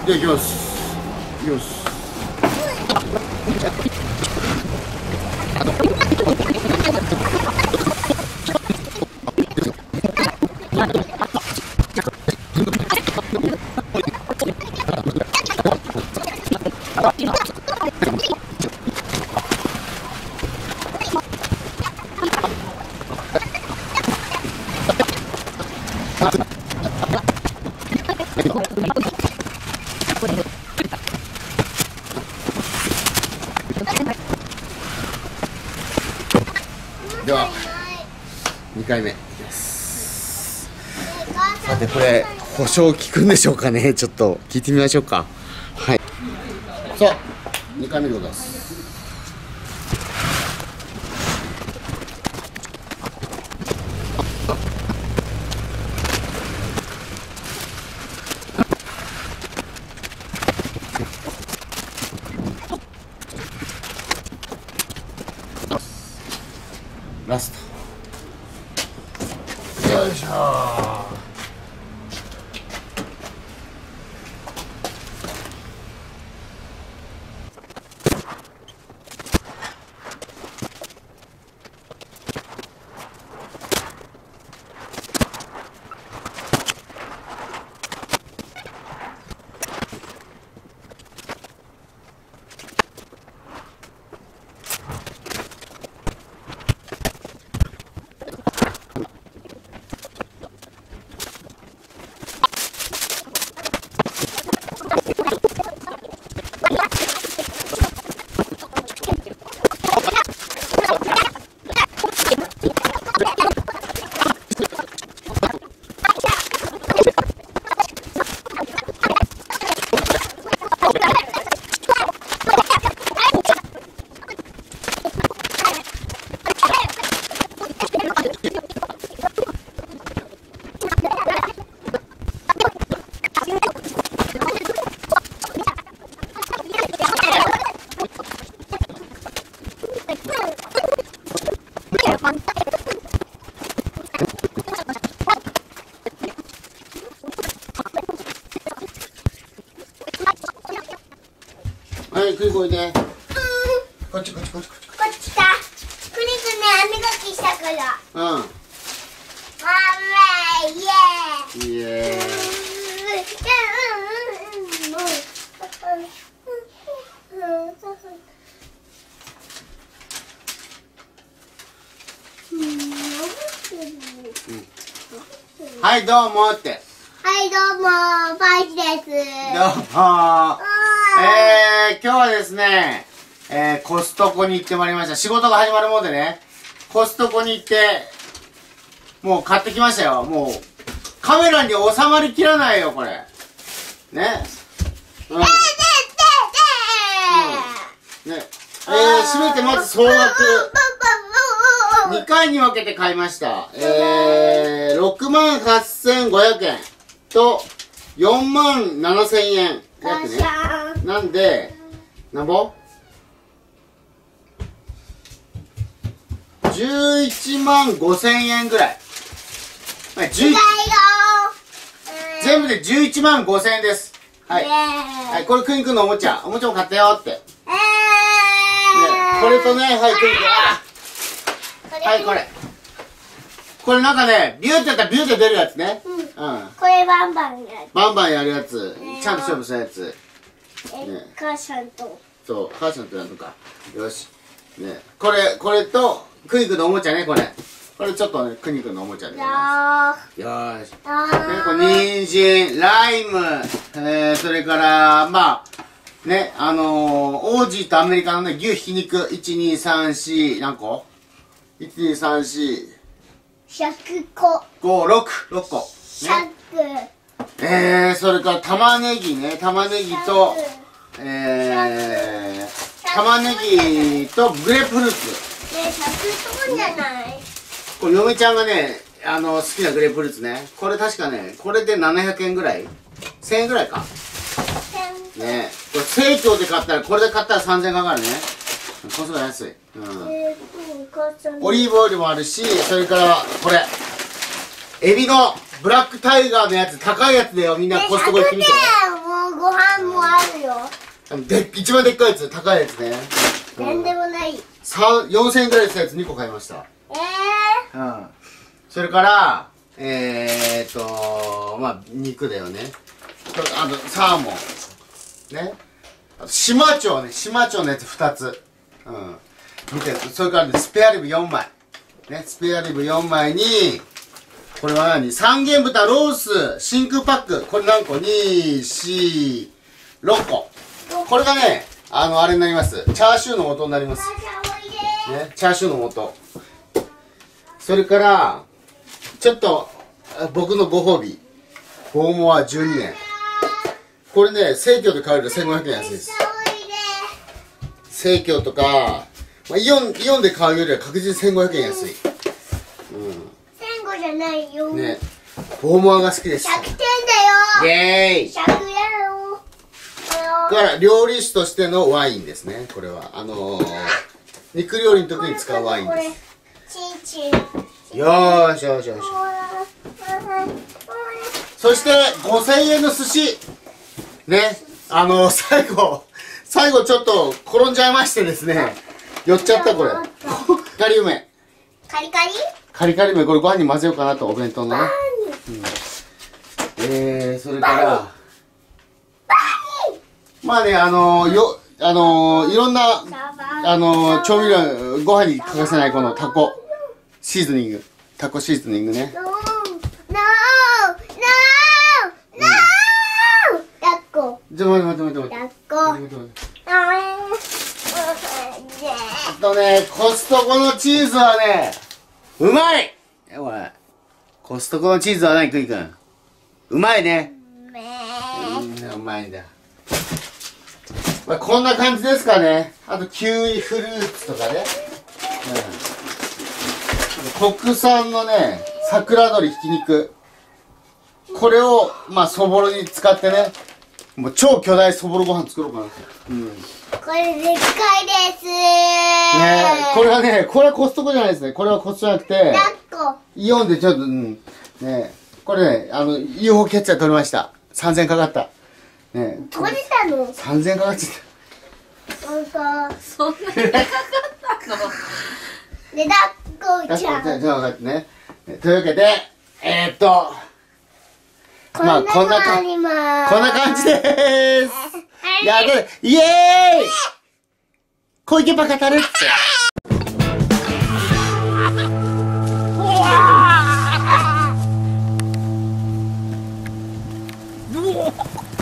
じゃあ行きます。行きます。では2回目いきます。さてこれ保証効くんでしょうかね。ちょっと聞いてみましょうか。はい、さあ2回目でございます。ラストよいしょー。はい、食いこいで。こっちこっちこっちこっち。 こっちか。クリスね、歯磨きしたから。 うん。 イエーイ。 イエーイ。はい、どうもって。 はいどうも、パイチです。 どうも。今日はですね、コストコに行ってまいりました。仕事が始まるもんでね、コストコに行って、もう買ってきましたよ。もう、カメラに収まりきらないよ、これ。ね。うん。ね。閉めてまず総額。2回に分けて買いました。68,500円と47,000円。約ね。なんで、なんぼ ?115000円ぐらい。全部で115000円です。はい。はい、これクニ君のおもちゃ。おもちゃも買ったよって。ね、これとね、はい、クニ君。はい、これ。これなんかね、ビューってやったらビューって出るやつね。うん。 これバンバンやる。 バンバンやるやつ。ちゃんと勝負したやつ。 母さんと。 そう、母さんとやるのか。よし。ね。これと、クニ君のおもちゃね、これ。これちょっとね、クニ君のおもちゃでございます。よーし。ね、これ、人参、ライム、それから、まあ、ね、オージーとアメリカのね、牛ひき肉、1、2、3、4、何個 ?1、2、3、4、 100個。 5、6個。ね。それから玉ねぎね、玉ねぎと、玉ねぎとグレープフルーツ。 ね、100個じゃない？ これ嫁ちゃんがね、好きなグレープフルーツね。これ確かね、これで700円ぐらい ?1000 円ぐらいか。ね。これ生協で買ったら、これで買ったら3000円かかるね。コストが安い。うん。オリーブオイルもあるし、それからこれエビのブラックタイガーのやつ、高いやつだよ。みんなコストコ行ってみて。 もうご飯もあるよ。 一番でっかいやつ、高いやつね。 なんでもない。 4000円くらいしたやつ2個買いました。うん。それから、まあ、肉だよね。あと、サーモン。ね。あと、島町ね。島町のやつ2つ。うん。見て、それからね、スペアリブ4枚。ね、スペアリブ4枚に、これは何？三元豚ロース、真空パック。これ何個？ 2、4、6個。これがね、あれになります。チャーシューの素になります。ね、チャーシューの素。それから、ちょっと、僕のご褒美。ボーモア12円。これね、生協で買えると1500円安いです。生協とか、まあ、イオンで買うよりは確実に1500円安い。 1500じゃないよ。 ね。ボーモアが好きです。 100点だよ。 イェーイ。 100だよ。 だから、料理酒としてのワインですね、これは。肉料理の時に使うワインです。 チンチン。 よーしよしよし。そして、5000円の寿司。ね。最後ちょっと転んじゃいましてですね。寄っちゃった、これ。カリ梅。 カリカリ？ カリカリ梅、これご飯に混ぜようかなと、お弁当のね。それから、まあね、いろんな、調味料、ご飯に欠かせないこのタコシーズニング。タコシーズニングね。 No! 抱っこ。 ちょ、待って。 抱っこ。 あとね、コストコのチーズはね、うまい！これ。コストコのチーズは何、クイ君。うまいね。うまいんだ。まあ、こんな感じですかね。あと、キウイフルーツとかね。国産のね、桜鶏ひき肉。これを、まあ、そぼろに使ってね、もう超巨大そぼろご飯作ろうかなと。 これでっかいです。 ね、これはコストコじゃないですね。これはコストじゃなくて、イオンでちょっと、ね、これね、UFO キャッチャー取りました。3000円かかった。ね、 取れたの？ 3000円かかっちゃった。 なんか、 そんなにかかったの？ で、抱っこちゃん。 じゃあ、分かってね。というわけで、まあ、こんな感じでーす。やる、イエーイ小池バカタレッツ。うわ